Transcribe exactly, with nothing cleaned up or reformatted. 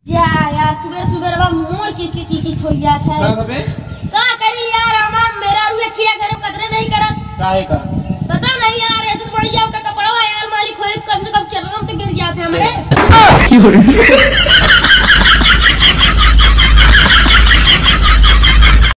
या यार सुबह सुबह बा मोर किसकी की की छोड़ गया था का बे का करी यार हम मेरा रुए किया करे कतरे नहीं करत काहे का पता नहीं यार ऐसे पड़ जाओ का कपड़ा यार मालिक होए कम से कम चरणों पे गिर जाते हमारे